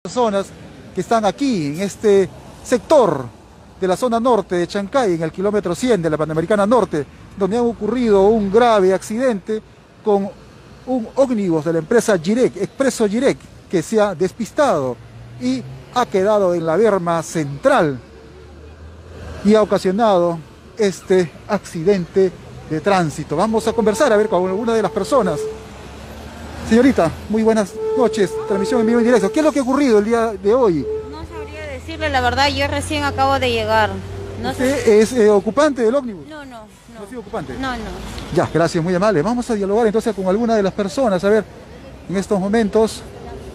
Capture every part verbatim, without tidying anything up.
Personas que están aquí en este sector de la zona norte de Chancay, en el kilómetro cien de la Panamericana Norte, donde ha ocurrido un grave accidente con un ómnibus de la empresa Jirec, Expreso Jirec, que se ha despistado y ha quedado en la berma central y ha ocasionado este accidente de tránsito. Vamos a conversar a ver con alguna de las personas. Señorita, muy buenas noches, transmisión en vivo en directo. ¿Qué es lo que ha ocurrido el día de hoy? No sabría decirle la verdad, yo recién acabo de llegar. No ¿Usted sé... es eh, ocupante del ómnibus? No, no, no. ¿No ha sido ocupante? No, no. Ya, gracias, muy amable. Vamos a dialogar entonces con alguna de las personas, a ver, en estos momentos.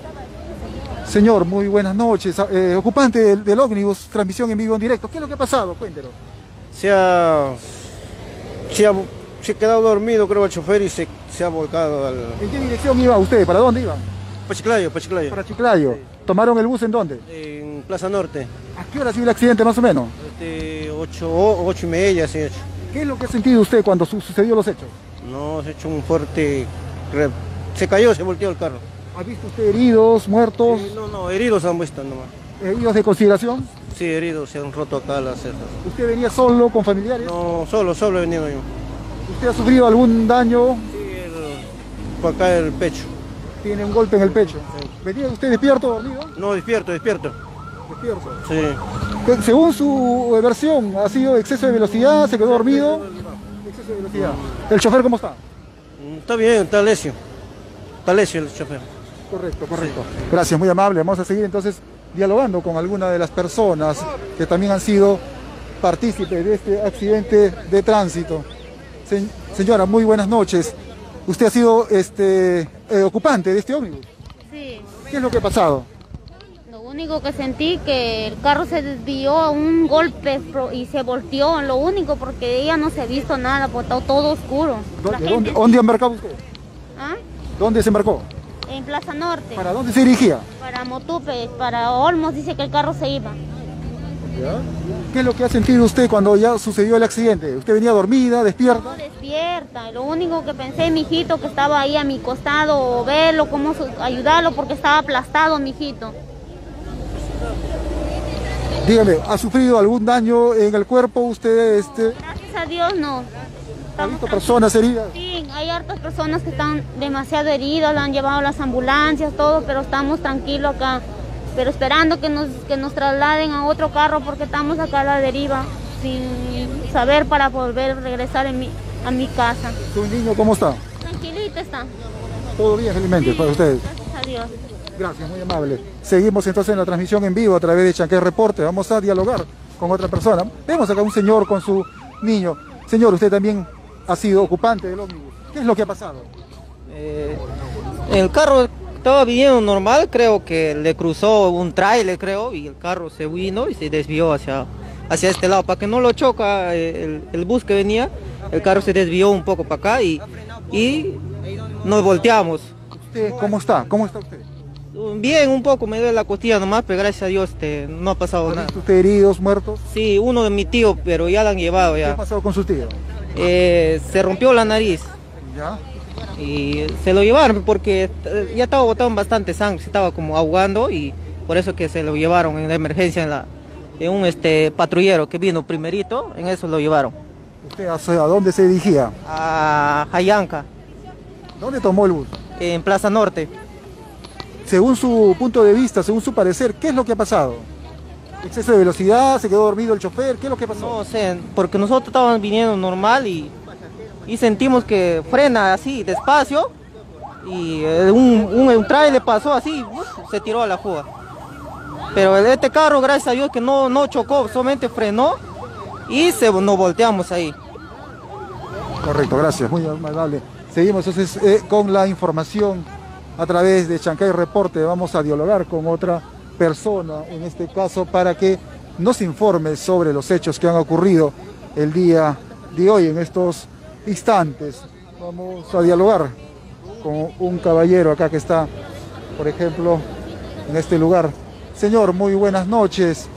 Señor, muy buenas noches, eh, ocupante del, del ómnibus, transmisión en vivo en directo. ¿Qué es lo que ha pasado? Cuéntelo. Se ha, se ha, se ha quedado dormido, creo, el chofer y se, se ha volcado al... ¿En qué dirección iba usted? ¿Para dónde iba? Pachiclayo, Pachiclayo. Para Chiclayo. Sí. ¿Tomaron el bus en dónde? En Plaza Norte. ¿A qué hora ha sido el accidente más o menos? Este, ocho, o- ocho y media, sí, ocho. ¿Qué es lo que ha sentido usted cuando su sucedió los hechos? No, se ha hecho un fuerte... re- Se cayó, se volteó el carro. ¿Ha visto usted heridos, muertos, Sí, no, no, heridos han visto nomás. heridos de consideración? Sí, heridos, se han roto acá las cejas. ¿Usted venía solo, con familiares? No, solo, solo he venido yo. ¿Usted ha sufrido algún daño? Sí, el, por acá el pecho. ¿Tiene un golpe en el pecho? Sí. ¿Venía usted despierto, dormido? No, despierto, despierto. Despierto. Sí. Según su versión, ¿ha sido exceso de velocidad? ¿Se quedó dormido? Exceso de velocidad. ¿El chofer cómo está? Está bien, está lesio. Está lesio el chofer. Correcto, correcto. Gracias, muy amable. Vamos a seguir entonces dialogando con alguna de las personas que también han sido partícipes de este accidente de tránsito. Se- señora, muy buenas noches. ¿Usted ha sido este, eh, ocupante de este ómnibus? Sí. ¿Qué es lo que ha pasado? Lo único que sentí que el carro se desvió a un golpe pro- y se volteó, lo único, porque ella no se ha visto nada, porque está todo oscuro. La ¿Dónde, gente- dónde, dónde embarcaba usted? ¿Ah? ¿Dónde se embarcó? En Plaza Norte. ¿Para dónde se dirigía? Para Motupe, para Olmos, dice que el carro se iba. ¿Qué es lo que ha sentido usted cuando ya sucedió el accidente? ¿Usted venía dormida, No despierta? despierta. Lo único que pensé, mi hijito, que estaba ahí a mi costado, o verlo, cómo su- ayudarlo, porque estaba aplastado, mi hijito. Dígame, ¿ha sufrido algún daño en el cuerpo usted? Este, Gracias a Dios, no. ¿Ha Estamos visto personas heridas? Sí, hay hartas personas que están demasiado heridas, la han llevado a las ambulancias, todo, pero estamos tranquilos acá. Pero esperando que nos, que nos trasladen a otro carro porque estamos acá a la deriva, sin saber para volver a regresar en mi, a mi casa. ¿Su niño cómo está? Tranquilita está. Todo bien, felizmente, para ustedes. Gracias a Dios. Gracias, muy amable. Seguimos entonces en la transmisión en vivo a través de Chancay Reporte. Vamos a dialogar con otra persona. Vemos acá un señor con su niño. Señor, usted también ha sido ocupante del ómnibus. ¿Qué es lo que ha pasado? Eh, el carro estaba viniendo normal, creo que le cruzó un tráiler, creo, y el carro se vino y se desvió hacia, hacia este lado. Para que no lo choca eh, el, el bus que venía, el carro se desvió un poco para acá y, y nos volteamos. ¿Usted cómo está? ¿Cómo está usted? Bien, un poco, me duele la costilla nomás, pero gracias a Dios este, no ha pasado ¿Ha nada. visto usted heridos, muertos? Sí, uno de mi tío, pero ya lo han llevado ¿Qué ha ya. pasado con su tío? Eh, se rompió la nariz. ¿Ya? Y se lo llevaron porque eh, ya estaba botando bastante sangre, se estaba como ahogando y por eso que se lo llevaron en la emergencia en, la, en un este, patrullero que vino primerito, en eso lo llevaron. ¿Usted hacia dónde se dirigía? A Jayanca, ¿Dónde tomó el bus? en Plaza Norte. Según su punto de vista, según su parecer, ¿qué es lo que ha pasado? ¿Exceso de velocidad? ¿Se quedó dormido el chofer? ¿Qué es lo que pasó? No sé, porque nosotros estábamos viniendo normal y, y sentimos que frena así, despacio, y eh, un, un, un trailer pasó así, uf, se tiró a la fuga. Pero este carro, gracias a Dios, que no, no chocó, solamente frenó y se, nos volteamos ahí. Correcto, gracias, muy amable. Seguimos entonces eh, con la información a través de Chancay Reporte. Vamos a dialogar con otra persona, en este caso, para que nos informe sobre los hechos que han ocurrido el día de hoy, en estos instantes. Vamos a dialogar con un caballero acá que está, por ejemplo, en este lugar. Señor, muy buenas noches.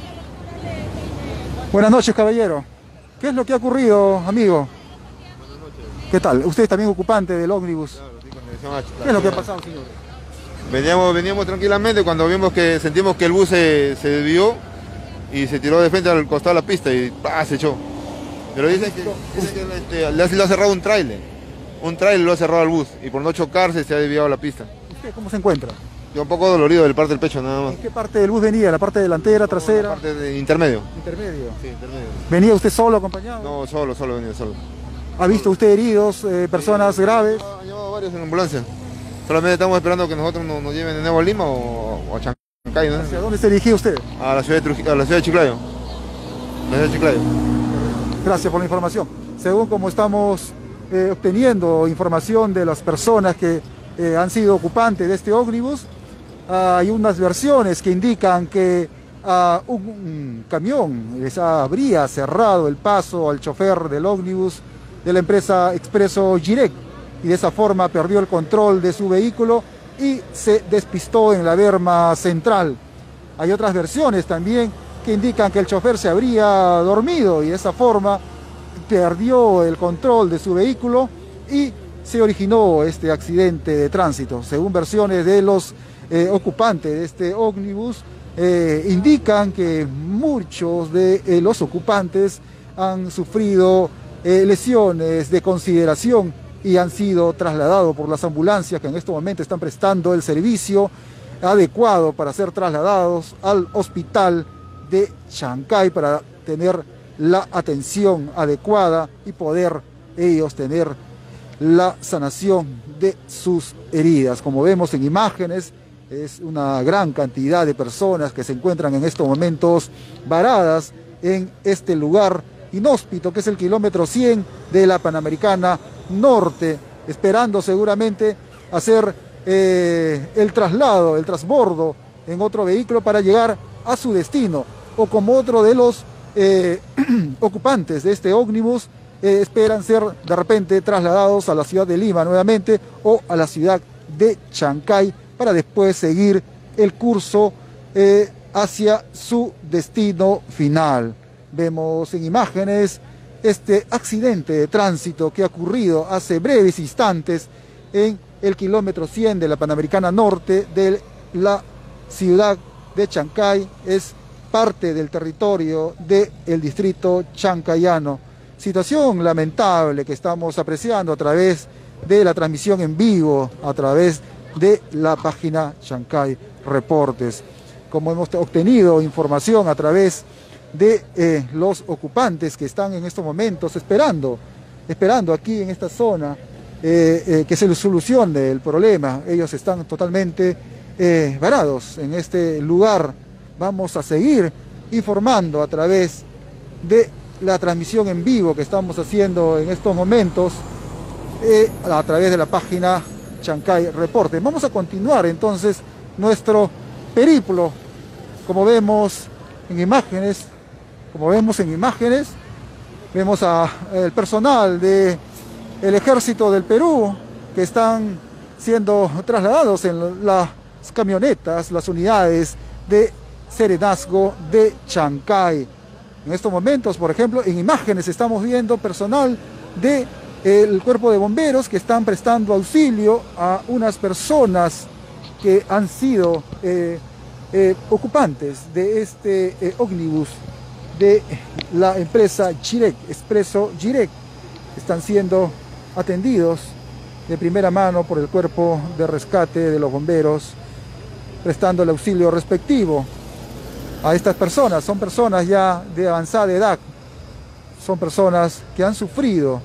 Buenas noches, caballero. ¿Qué es lo que ha ocurrido, amigo? ¿Qué tal? ¿Usted es también ocupante del ómnibus? Claro, sí, con dirección a Chiclayo. ¿Qué es lo que ha pasado, señor? Veníamos, veníamos tranquilamente cuando vimos que sentimos que el bus se, se desvió y se tiró de frente al costado de la pista y ¡pah! Se echó. Pero dicen que, dicen que este, le, ha, le ha cerrado un tráiler. Un tráiler lo ha cerrado al bus y por no chocarse se ha desviado la pista. ¿Usted cómo se encuentra? Yo un poco dolorido del parte del pecho nada más. ¿En qué parte del bus venía? ¿La parte delantera, trasera? La parte de intermedio. Intermedio. Sí, intermedio. ¿Venía usted solo, acompañado? No, solo, solo venía, solo. ¿Ha visto usted heridos, eh, personas sí, graves? Ha llevado varios en ambulancia. Solamente estamos esperando que nosotros nos, nos lleven de nuevo a Lima o, o a Chancay, ¿no? ¿Hacia dónde se dirigía usted? A la ciudad de, Trujillo, a la ciudad de Chiclayo. La ciudad de Chiclayo. Gracias por la información. Según como estamos eh, obteniendo información de las personas que eh, han sido ocupantes de este ómnibus, uh, hay unas versiones que indican que uh, un, un camión les habría cerrado el paso al chofer del ómnibus de la empresa Expreso Girec y de esa forma perdió el control de su vehículo y se despistó en la berma central. Hay otras versiones también que indican que el chofer se habría dormido y de esa forma perdió el control de su vehículo y se originó este accidente de tránsito. Según versiones de los eh, ocupantes de este ómnibus, eh, indican que muchos de eh, los ocupantes han sufrido eh, lesiones de consideración y han sido trasladados por las ambulancias que en este momento están prestando el servicio adecuado para ser trasladados al hospital de Chancay para tener la atención adecuada y poder ellos tener la sanación de sus heridas. Como vemos en imágenes, es una gran cantidad de personas que se encuentran en estos momentos varadas en este lugar inhóspito que es el kilómetro cien de la Panamericana Norte, esperando seguramente hacer eh, el traslado, el transbordo en otro vehículo para llegar a su destino, o como otro de los eh, ocupantes de este ómnibus eh, esperan ser de repente trasladados a la ciudad de Lima nuevamente o a la ciudad de Chancay para después seguir el curso eh, hacia su destino final. Vemos en imágenes este accidente de tránsito que ha ocurrido hace breves instantes en el kilómetro cien de la Panamericana Norte de la ciudad de Chancay. Es parte del territorio del distrito chancayano. Situación lamentable que estamos apreciando a través de la transmisión en vivo, a través de la página Chancay Reportes. Como hemos obtenido información a través de eh, los ocupantes que están en estos momentos esperando, esperando aquí en esta zona eh, eh, que se les solucione el problema. Ellos están totalmente eh, varados en este lugar. Vamos a seguir informando a través de la transmisión en vivo que estamos haciendo en estos momentos eh, a través de la página Chancay Reportes. Vamos a continuar entonces nuestro periplo, como vemos en imágenes, como vemos en imágenes, vemos al personal del Ejército del Perú que están siendo trasladados en las camionetas, las unidades de Serenazgo de Chancay. En estos momentos, por ejemplo, en imágenes estamos viendo personal del Cuerpo de Bomberos que están prestando auxilio a unas personas que han sido eh, eh, ocupantes de este eh, ómnibus de la empresa Girec, Expreso Girec. Están siendo atendidos de primera mano por el Cuerpo de Rescate de los Bomberos, prestando el auxilio respectivo a estas personas. Son personas ya de avanzada edad, son personas que han sufrido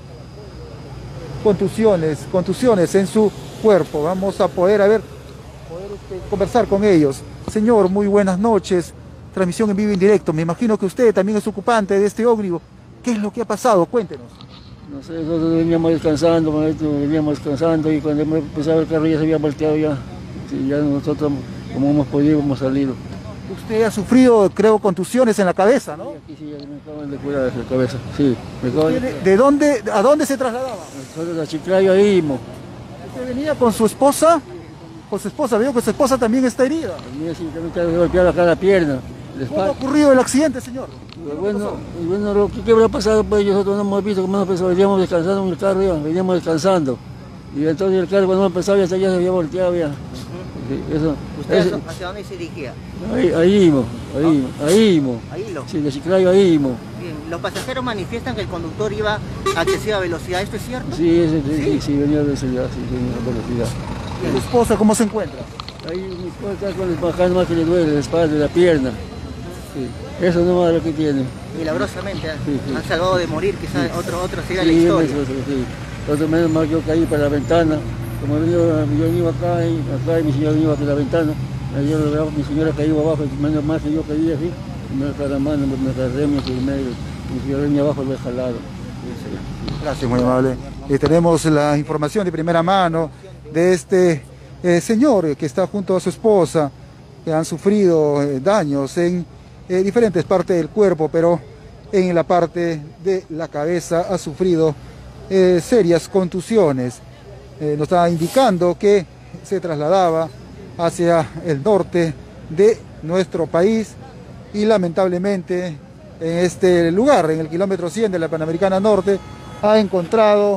contusiones, contusiones en su cuerpo. Vamos a poder, a ver, poder este, conversar con ellos. Señor, muy buenas noches. Transmisión en vivo y en directo. Me imagino que usted también es ocupante de este ómnibus. ¿Qué es lo que ha pasado? Cuéntenos. No sé, nosotros veníamos descansando, maestro, veníamos descansando y cuando hemos empezado el carro ya se había volteado ya. Sí, ya nosotros, como hemos podido, hemos salido. Usted ha sufrido, creo, contusiones en la cabeza, ¿no? Sí, aquí sí, ya me acaban de curar la cabeza, sí. Me acaban de... ¿De dónde, a dónde se trasladaba? Nosotros a Chiclayo ahí mismo. ¿Usted venía con su esposa? Con su esposa, veo que su esposa también está herida. Mira, sí, también está golpeada acá la pierna. ¿Cómo ha ocurrido el accidente, señor? Pues bueno, y bueno, lo que ¿qué habrá pasado, pues nosotros no hemos visto cómo empezó, veníamos descansando en el carro ya, veníamos descansando. Y entonces el carro cuando empezaba ya, ya se había volteado ya. sí, eso, ¿Usted eso, hacia dónde se dirigía? ahí, ahí mismo, ahí, ¿Ah? ahí mismo. Ahí lo. Sí, de Chiclayo ahí mismo. Bien, los pasajeros manifiestan que el conductor iba a excesiva velocidad, ¿esto es cierto? Sí, ese, sí, ¿Sí? sí, sí, venía de velocidad, sí, venía de velocidad. ¿Tu esposa cómo se encuentra? Ahí mi esposa está con el baján más que le duele, la espalda, la pierna. Sí, eso no es lo que tiene. Milagrosamente, ¿eh? Sí, sí. Han salvado de morir, quizás Sí. otro, otro siga Sí, la historia. eso, eso, sí. Otro menos mal yo caí para la ventana. Como yo, yo iba acá y acá y mi señora iba por la ventana. Yo lo veo, mi señora caía abajo, menos mal que yo caía así. Me agarré la mano, me agarré mi medio. Mi señora venía abajo, lo he jalado. Gracias, muy amable. Y tenemos la información de primera mano de este eh, señor que está junto a su esposa, que han sufrido eh, daños en eh, diferentes partes del cuerpo, pero en la parte de la cabeza ha sufrido eh, serias contusiones. Eh, nos está indicando que se trasladaba hacia el norte de nuestro país y lamentablemente en este lugar, en el kilómetro cien de la Panamericana Norte, ha encontrado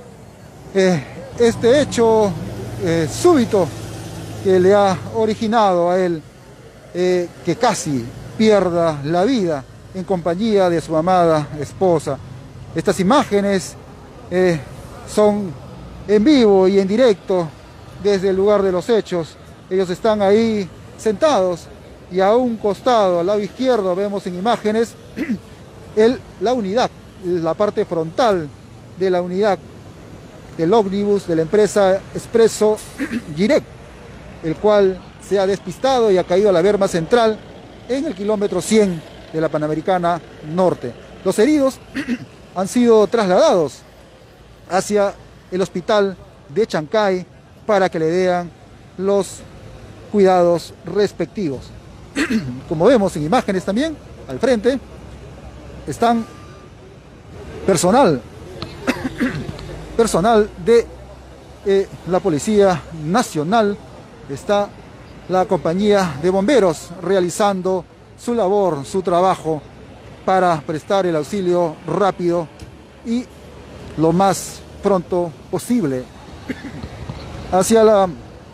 eh, este hecho eh, súbito que le ha originado a él eh, que casi pierda la vida en compañía de su amada esposa. Estas imágenes eh, son en vivo y en directo desde el lugar de los hechos. Ellos están ahí sentados y a un costado, al lado izquierdo, vemos en imágenes el, la unidad, la parte frontal de la unidad del ómnibus de la empresa Expreso Direct, el cual se ha despistado y ha caído a la berma central en el kilómetro cien de la Panamericana Norte. Los heridos han sido trasladados hacia el hospital de Chancay para que le den los cuidados respectivos. Como vemos en imágenes también, al frente están personal, personal de eh, la Policía Nacional, está la compañía de bomberos realizando su labor, su trabajo para prestar el auxilio rápido y lo más pronto posible hacia la,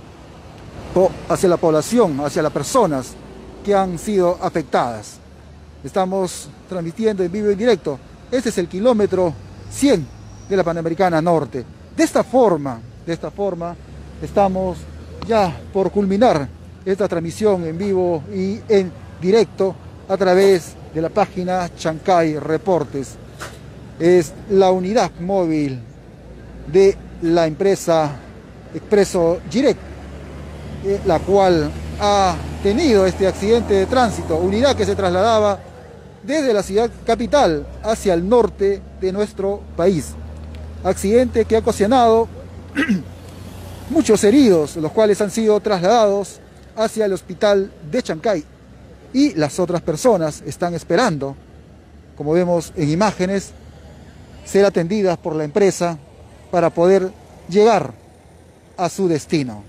hacia la población, hacia las personas que han sido afectadas. Estamos transmitiendo en vivo y en directo. Este es el kilómetro cien de la Panamericana Norte. De esta forma, de esta forma, estamos ya por culminar esta transmisión en vivo y en directo a través de la página Chancay Reportes. Es la unidad móvil de la empresa Expreso Direct, eh, la cual ha tenido este accidente de tránsito, unidad que se trasladaba desde la ciudad capital hacia el norte de nuestro país. Accidente que ha ocasionado muchos heridos, los cuales han sido trasladados hacia el hospital de Chancay y las otras personas están esperando, como vemos en imágenes, ser atendidas por la empresa para poder llegar a su destino.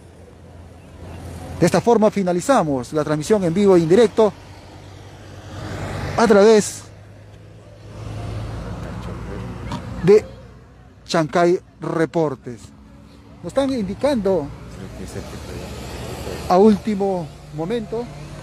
De esta forma finalizamos la transmisión en vivo e indirecto a través de Chancay Reportes. Nos están indicando a último momento,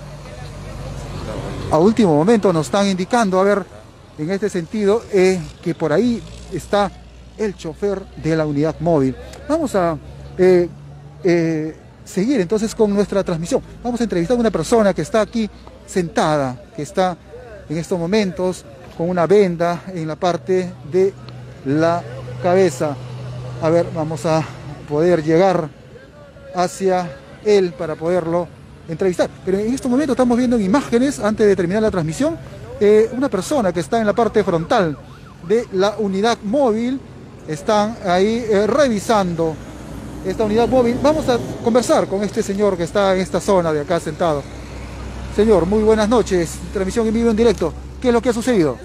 a último momento nos están indicando, a ver, en este sentido, eh, que por ahí está el chofer de la unidad móvil. Vamos a eh, eh, seguir entonces con nuestra transmisión. Vamos a entrevistar a una persona que está aquí sentada, que está en estos momentos con una venda en la parte de la cabeza. A ver, vamos a poder llegar hacia él para poderlo entrevistar. Pero en estos momentos estamos viendo en imágenes, antes de terminar la transmisión, eh, una persona que está en la parte frontal de la unidad móvil. Están ahí eh, revisando esta unidad móvil. Vamos a conversar con este señor que está en esta zona de acá sentado. Señor, muy buenas noches. Transmisión en vivo en directo. ¿Qué es lo que ha sucedido?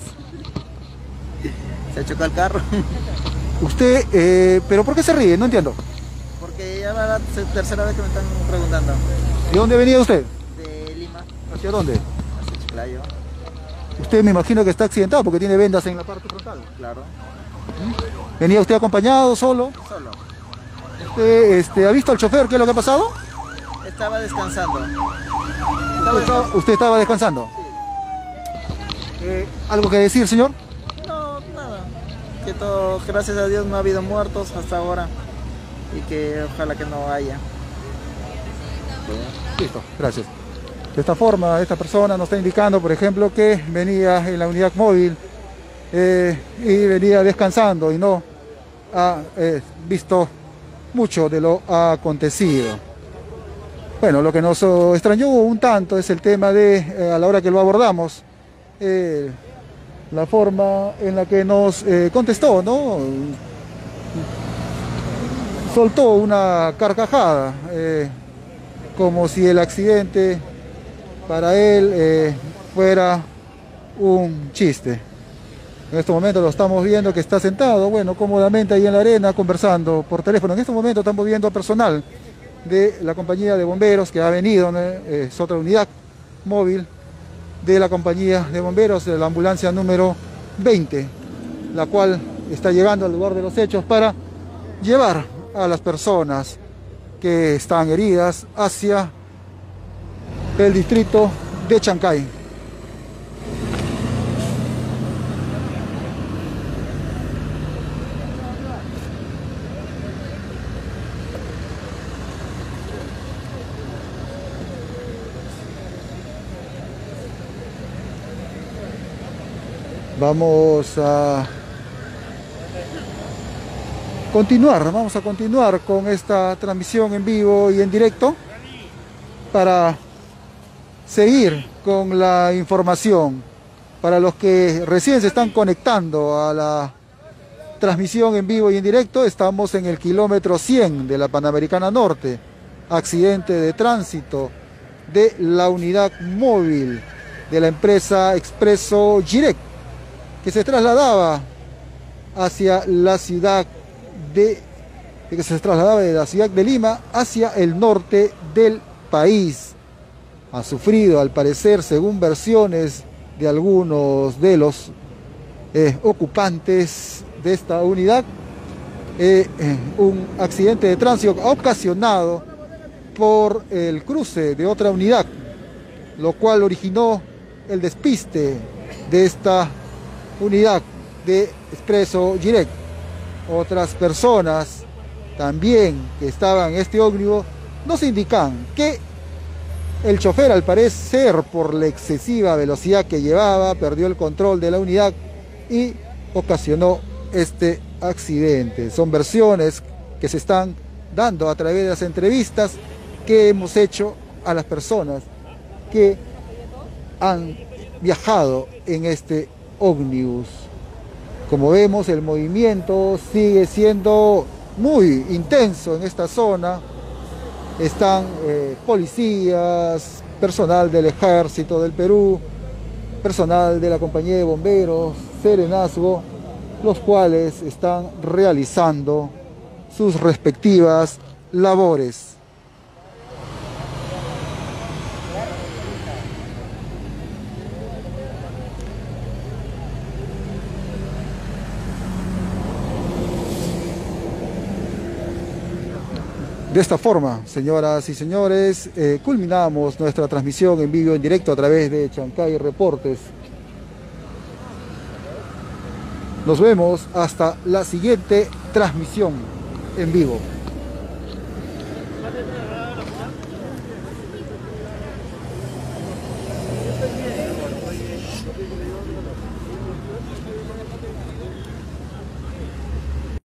Se chocó el carro. Usted, eh, ¿pero por qué se ríe? No entiendo. Porque ya va la tercera vez que me están preguntando. ¿De dónde venía usted? De Lima. ¿Hacia dónde? Hacia Chiclayo. Usted me imagino que está accidentado porque tiene vendas en la parte frontal. Claro. ¿Venía usted acompañado, solo? Solo. ¿Usted este, ha visto al chofer qué es lo que ha pasado? Este estaba descansando. Estaba ¿Usted estaba, usted estaba descansando? Eh, ¿Algo que decir, señor? No, nada. Que todo, gracias a Dios no ha habido muertos hasta ahora. Y que ojalá que no haya. Listo, gracias. De esta forma, esta persona nos está indicando, por ejemplo, que venía en la unidad móvil eh, y venía descansando y no ha eh, visto mucho de lo acontecido. Bueno, lo que nos oh, extrañó un tanto es el tema de, eh, a la hora que lo abordamos, eh, la forma en la que nos eh, contestó, ¿no? Soltó una carcajada, eh, como si el accidente para él eh, fuera un chiste. En este momento lo estamos viendo que está sentado, bueno, cómodamente ahí en la arena conversando por teléfono. En este momento estamos viendo a personal de la compañía de bomberos que ha venido, ¿no? Es otra unidad móvil de la compañía de bomberos, de la ambulancia número veinte, la cual está llegando al lugar de los hechos para llevar a las personas que están heridas hacia el distrito de Chancay. Vamos a continuar, vamos a continuar con esta transmisión en vivo y en directo para seguir con la información. Para los que recién se están conectando a la transmisión en vivo y en directo, estamos en el kilómetro cien de la Panamericana Norte, accidente de tránsito de la unidad móvil de la empresa Expreso Girec, que se trasladaba hacia la ciudad de, que se trasladaba de la ciudad de Lima hacia el norte del país. Ha sufrido, al parecer, según versiones de algunos de los eh, ocupantes de esta unidad, eh, eh, un accidente de tránsito ocasionado por el cruce de otra unidad, lo cual originó el despiste de esta unidad de Expreso Girec. Otras personas también que estaban en este ómnibus nos indican que el chofer, al parecer, por la excesiva velocidad que llevaba, perdió el control de la unidad y ocasionó este accidente. Son versiones que se están dando a través de las entrevistas que hemos hecho a las personas que han viajado en este ómnibus. Como vemos, el movimiento sigue siendo muy intenso en esta zona. Están eh, policías, personal del Ejército del Perú, personal de la compañía de bomberos, Serenazgo, los cuales están realizando sus respectivas labores. De esta forma, señoras y señores, eh, culminamos nuestra transmisión en vivo en directo a través de Chancay Reportes. Nos vemos hasta la siguiente transmisión en vivo.